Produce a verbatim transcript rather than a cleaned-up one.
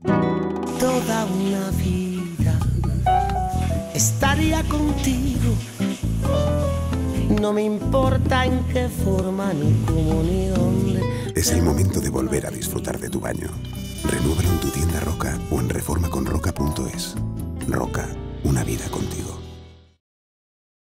Toda una vida estaría contigo. No me importa en qué forma, ni cómo, ni dónde. Es el momento de volver a disfrutar de tu baño. Renúvalo en tu tienda Roca o en reforma con roca punto es. Roca, una vida contigo.